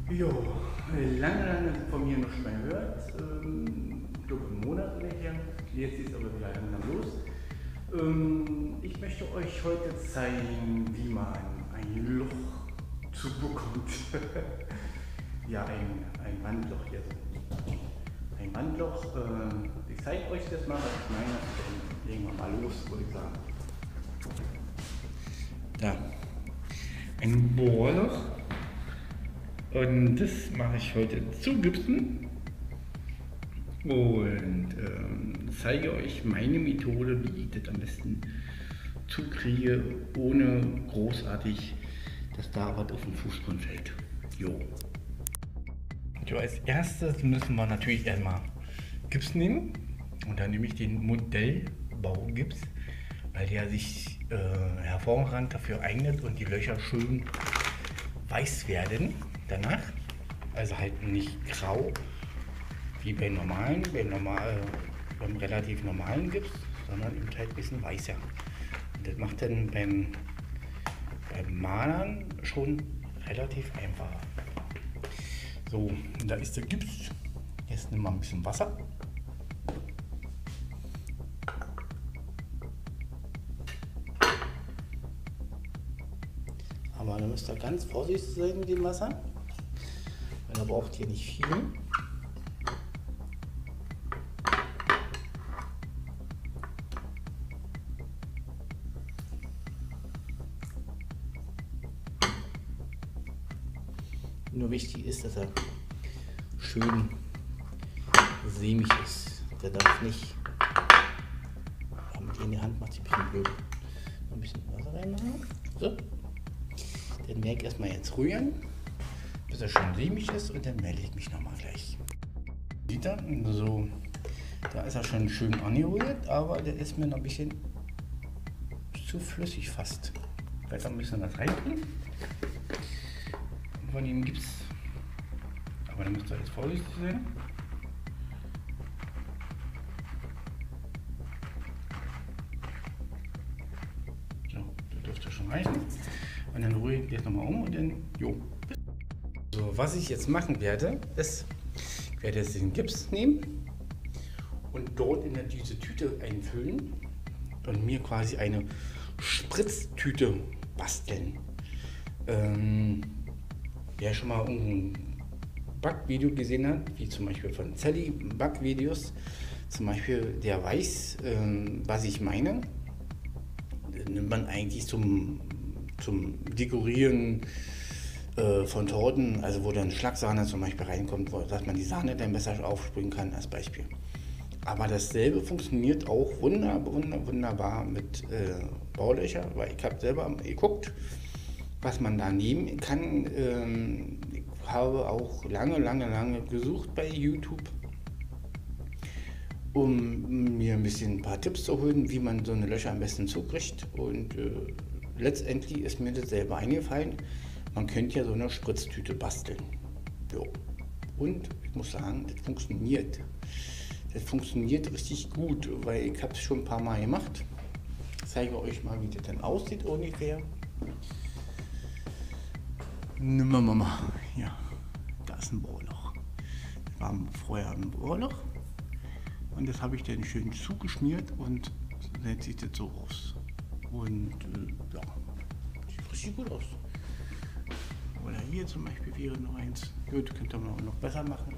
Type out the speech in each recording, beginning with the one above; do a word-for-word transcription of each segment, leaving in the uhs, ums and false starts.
Jo, lange, lange von mir noch nicht mehr gehört. Ähm, ich glaube, einen Monat oder hier. Jetzt ist aber wieder langsam los. Ähm, ich möchte euch heute zeigen, wie man ein Loch zubekommt. Ja, ein, ein Wandloch hier. Ein Wandloch. Äh, ich zeige euch das mal, was ich meine. Dann legen wir mal los, würde ich sagen. Da. Ein Bohrloch. Und das mache ich heute zu Gipsen und ähm, zeige euch meine Methode, wie ich das am besten zukriege, ohne großartig, dass da was auf den Fußboden fällt. Jo. So, als erstes müssen wir natürlich erstmal Gips nehmen und dann nehme ich den Modellbaugips, weil der sich äh, hervorragend dafür eignet und die Löcher schön weiß werden danach, also halt nicht grau wie bei normalen, bei normal, beim relativ normalen Gips, sondern eben halt ein bisschen weißer. Und das macht dann beim, beim Malern schon relativ einfacher. So, da ist der Gips. Jetzt nehmen wir ein bisschen Wasser. Aber da müsst ihr ganz vorsichtig sein mit dem Wasser, weil ihr braucht hier nicht viel. Nur wichtig ist, dass er schön sämig ist. Der darf nicht, ja, mit in die Hand macht sich ein bisschen blöd. Noch ein bisschen Wasser reinmachen. So. Den werde ich erstmal jetzt rühren, bis er schon sämig ist, und dann melde ich mich nochmal gleich. Sieht er? So, da ist er schon schön angerührt, aber der ist mir noch ein bisschen zu flüssig fast. Weiter müssen wir das reintun. Von ihm gibt es, aber da müsst ihr jetzt vorsichtig sein. So, das dürfte schon reichen. Und dann rühre ich jetzt nochmal um und dann, jo. So, was ich jetzt machen werde, ist, ich werde jetzt den Gips nehmen und dort in diese Tüte einfüllen und mir quasi eine Spritztüte basteln. Ähm, wer schon mal ein Backvideo gesehen hat, wie zum Beispiel von Sally Backvideos, zum Beispiel, der weiß, ähm, was ich meine. Das nimmt man eigentlich zum, zum Dekorieren äh, von Torten, also wo dann Schlagsahne zum Beispiel reinkommt, wo, dass man die Sahne dann besser aufsprühen kann als Beispiel. Aber dasselbe funktioniert auch wunder, wunder, wunderbar mit äh, Baulöcher, weil ich habe selber geguckt, was man da nehmen kann. Ähm, ich habe auch lange, lange, lange gesucht bei YouTube, um mir ein bisschen ein paar Tipps zu holen, wie man so eine Löcher am besten zukriegt. Und äh, letztendlich ist mir das selber eingefallen. Man könnte ja so eine Spritztüte basteln. Jo. Und ich muss sagen, das funktioniert. Das funktioniert richtig gut, weil ich habe es schon ein paar Mal gemacht. Ich zeige euch mal, wie das dann aussieht ungefähr. Nehmen wir mal, ja, da ist ein Bohrloch. Das war vorher ein Bohrloch und das habe ich dann schön zugeschmiert und setzt sich das so aus. Und äh, ja, sieht richtig gut aus. Oder hier zum Beispiel wäre noch eins. Gut, könnte man auch noch besser machen.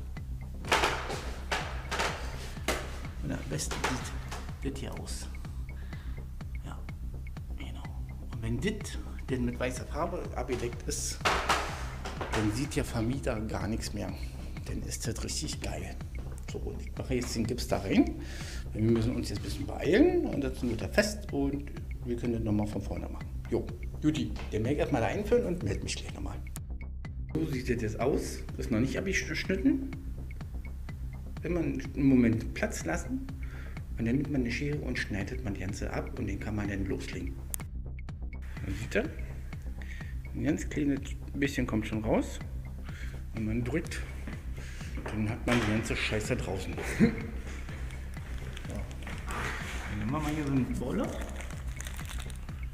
Und am besten sieht das hier aus. Ja, genau. Und wenn das denn mit weißer Farbe abgedeckt ist, dann sieht der Vermieter gar nichts mehr. Dann ist das richtig geil. So, und ich mache jetzt den Gips da rein. Wir müssen uns jetzt ein bisschen beeilen und dann wird er fest und wir können das nochmal von vorne machen. Jo, Juti, den werde ich erstmal da einfüllen und melde mich gleich nochmal. So sieht das jetzt aus. Das ist noch nicht abgeschnitten. Immer einen Moment Platz lassen und dann nimmt man eine Schere und schneidet man die ganze ab und den kann man dann loslegen. Man sieht das. Ein ganz kleines bisschen kommt schon raus und man drückt, dann hat man die ganze Scheiße draußen. So. Dann nehmen wir mal hier so eine Bolle,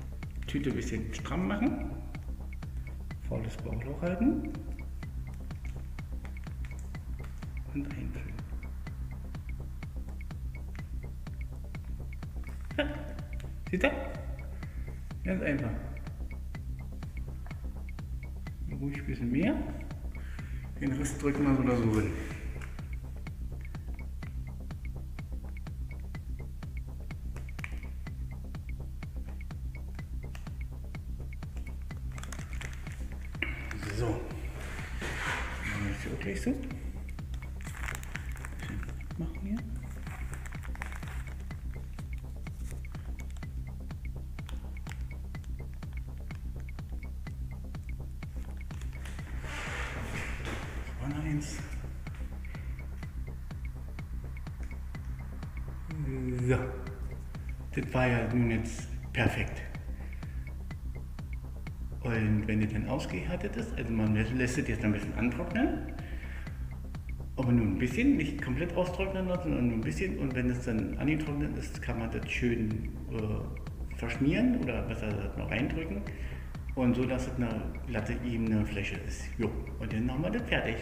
Tüte ein bisschen stramm machen, volles Bauchloch halten und einfügen. Ja, seht ihr? Ganz einfach. Ruhig ein bisschen mehr. Den Rest drücken wir so oder so hin. So. Machen wir das hier auch gleich so. Machen wir. Noch eins. So. Das war ja nun jetzt perfekt. Und wenn ihr dann ausgehärtet ist, also man lässt es jetzt ein bisschen antrocknen, aber nur ein bisschen, nicht komplett austrocknen lassen, sondern nur ein bisschen. Und wenn es dann angetrocknet ist, kann man das schön äh, verschmieren oder besser gesagt noch reindrücken. Und so, dass es eine glatte, ebene Fläche ist. Jo. Und dann haben wir das fertig.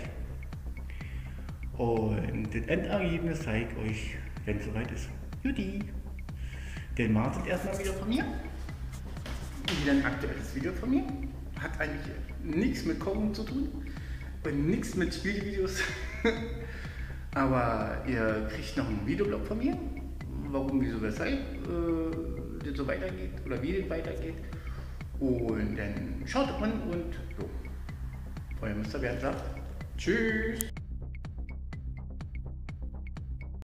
Und das Endergebnis zeige ich euch, wenn es soweit ist. Juti! Den wartet erstmal wieder von mir. Wieder ein aktuelles Video von mir. Hat eigentlich nichts mit Kochen zu tun und nichts mit Spielvideos. Aber ihr kriegt noch einen Videoblog von mir. Warum, wieso, weshalb äh, das so weitergeht oder wie das weitergeht. Und dann schaut man und so. Euer Mister Bernd sagt Tschüss.